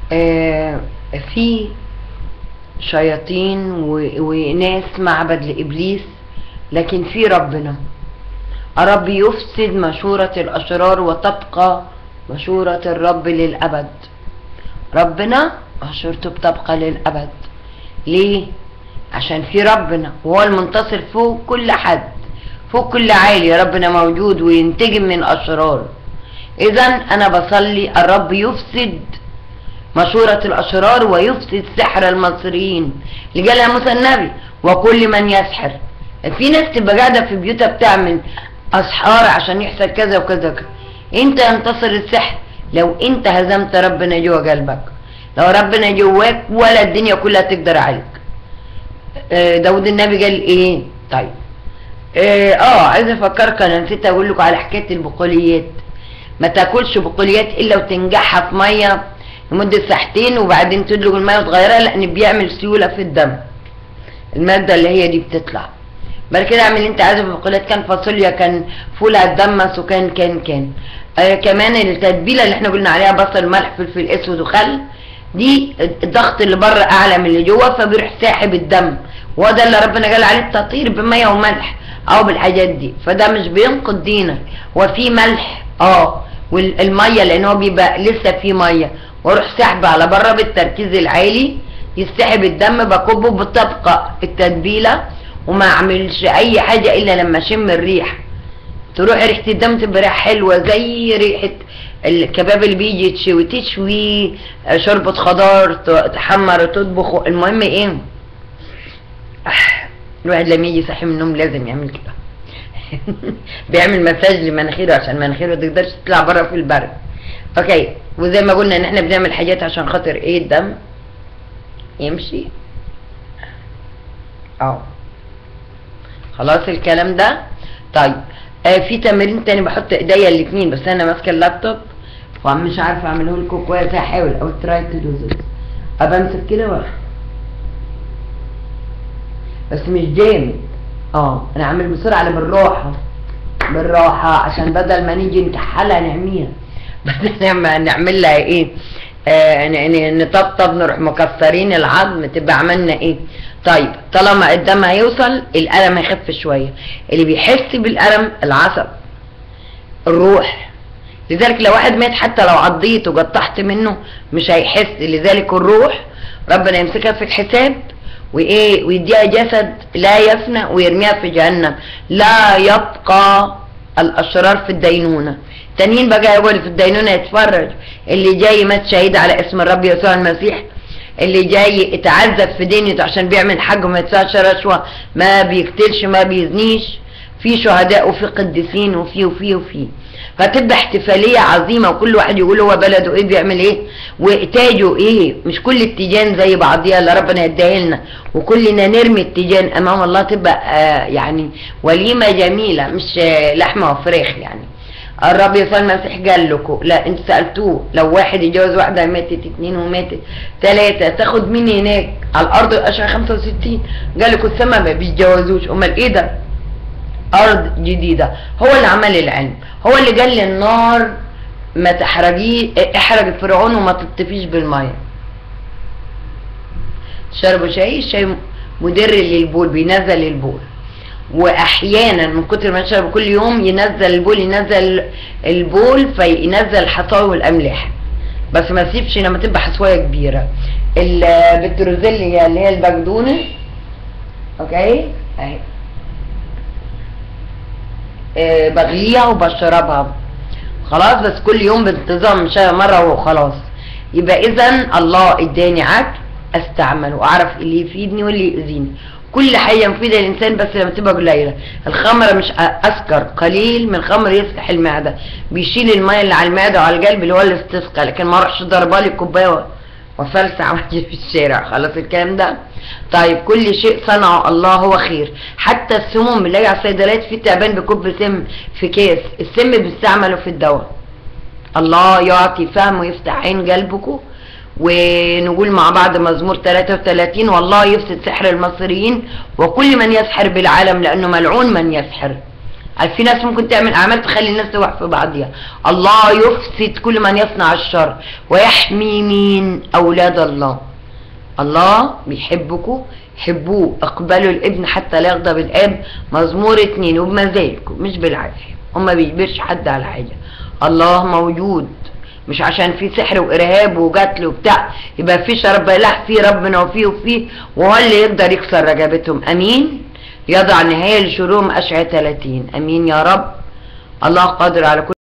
آه في شياطين وناس معبد لإبليس، لكن في ربنا. الرب يفسد مشورة الأشرار وتبقى مشورة الرب للأبد. ربنا مشورته بتبقى للأبد. ليه؟ عشان في ربنا وهو المنتصر فوق كل حد، فوق كل عالي. ربنا موجود وينتجم من الأشرار. إذا أنا بصلي الرب يفسد مشورة الأشرار ويفسد سحر المصريين اللي جالها موسى النبي وكل من يسحر. في ناس تبقى قاعدة في بيوتها بتعمل أسحار عشان يحصل كذا وكذا وكذا. انت انتصر السحر لو انت هزمت ربنا جوا قلبك. لو ربنا جواك ولا الدنيا كلها تقدر عليك. داود النبي قال ايه؟ طيب عايز افكرك، انا نسيت اقول لكم على حكايه البقوليات. ما تاكلش بقوليات الا وتنجحها في ميه لمده ساعتين وبعدين تدلق الميه وتغيرها، لان بيعمل سيوله في الدم. الماده اللي هي دي بتطلع. بعد كده اعمل اللي انت عايزه في البقوليات، كان فاصوليا، كان فول هتدمس، وكان كمان التتبيله اللي احنا قلنا عليها بصل ملح فلفل اسود وخل، دي الضغط اللي بره اعلى من اللي جوه فبيروح ساحب الدم، وده اللي ربنا قال عليه التطهير بميه وملح او بالحاجات دي. فده مش بينقض دينك. وفي ملح والميه لان هو بيبقى لسه في ميه، واروح سحب على بره بالتركيز العالي يسحب الدم، بكبه بتبقى التتبيله وما اعملش اي حاجه الا لما اشم الريح. تروح ريحه الدم تبقى ريحه حلوه زي ريحه الكباب اللي بيجي تشوي شوربه خضار تحمر وتطبخ. المهم ايه، الواحد لما يجي صاحي من النوم لازم يعمل كده بيعمل مساج لمناخيره عشان مناخيره تقدرش تطلع بره في البرد. اوكي، وزي ما قلنا ان احنا بنعمل حاجات عشان خاطر ايه الدم يمشي. خلاص الكلام ده. طيب في تمرين تاني بحط ايديا الاتنين، بس انا ماسكه اللابتوب ومش عارفه اعمله لكم كويس. هحاول او تراي تو دو ذس. ابقى امسك كده بس مش جامد. انا اعمل بسرعه بالراحه عشان بدل ما نيجي نكحلها نعميها بس نعمل لها ايه، نطبطب، نروح مكسرين العظم، تبقى عملنا ايه. طيب طالما الدم هيوصل الألم هيخف شويه. اللي بيحس بالألم العصب، الروح. لذلك لو واحد مات حتى لو عضيت وقطعت منه مش هيحس. لذلك الروح ربنا يمسكها في الحساب ويديها جسد لا يفنى ويرميها في جهنم. لا يبقى الاشرار في الدينونه. تانيين بقى يقول في الدينونه يتفرج. اللي جاي مات شهيد على اسم الرب يسوع المسيح، اللي جاي اتعذب في دينته عشان بيعمل حج وما يدفعش رشوه، ما بيقتلش، ما بيزنيش، في شهداء وفي قديسين وفي فتبقى احتفاليه عظيمه، وكل واحد يقول هو بلده ايه بيعمل ايه وتاجه ايه. مش كل التيجان زي بعضيها اللي ربنا يديها لنا وكلنا نرمي التيجان امام الله. تبقى يعني وليمه جميله، مش لحمه وفراخ. يعني الرب يسوع المسيح قال لكم، لا انتوا سالتوه لو واحد يتجوز واحده ماتت، اتنين وماتت، تلاته، تاخد مين هناك على الارض اشهر 65؟ قال لكم السما ما بيتجوزوش. امال ايه ده؟ ارض جديده. هو اللي عمل العلم، هو اللي قال للنار ما تحرجيه، احرج فرعون وما تطفيش بالميه. شربوا الشاي مدر للبول، بينزل البول. واحيانا من كتر ما يشرب كل يوم ينزل البول فينزل الحصاوي والاملاح، بس ما تسيبش لما تبقى حصوايه كبيره. البتروزيليا اللي هي البقدونس، اوكي اهي، بغليها وبشربها خلاص، بس كل يوم بانتظام، مش مره وخلاص. يبقى اذا الله اداني عقل استعمله واعرف اللي يفيدني واللي يؤذيني. كل حاجه مفيده للانسان بس لما تبقى قليله. الخمره مش اسكر، قليل من الخمر يفتح المعده، بيشيل الميه اللي على المعده وعلى القلب اللي هو الاستسقاء، لكن ما اروحش ضربه لي كوبايه وفلسع وجهي في الشارع. خلاص الكلام ده. طيب كل شيء صنعه الله هو خير. حتى السموم بنلاقي على الصيدليات في تعبان بكب سم في كيس، السم بيستعمله في الدواء. الله يعطي فهم ويفتح عين قلبكم. ونقول مع بعض مزمور 33: والله يفسد سحر المصريين وكل من يسحر بالعالم لانه ملعون من يسحر. في ناس ممكن تعمل اعمال تخلي الناس توقع في بعضيها. الله يفسد كل من يصنع الشر ويحمي مين؟ اولاد الله. الله بيحبكم، حبوه، اقبلوا الابن حتى لا يغضب الاب. مزمور 2. وبمزاجكم مش بالعافيه، وما بيجبرش حد على حاجه. الله موجود، مش عشان في سحر وارهاب وقتل وبتاع يبقى في رب. لا، في ربنا وفيه وهو اللي يقدر يكسر رقبتهم. امين. يضع نهايه لشرورهم اشعياء 30. امين يا رب. الله قادر على كل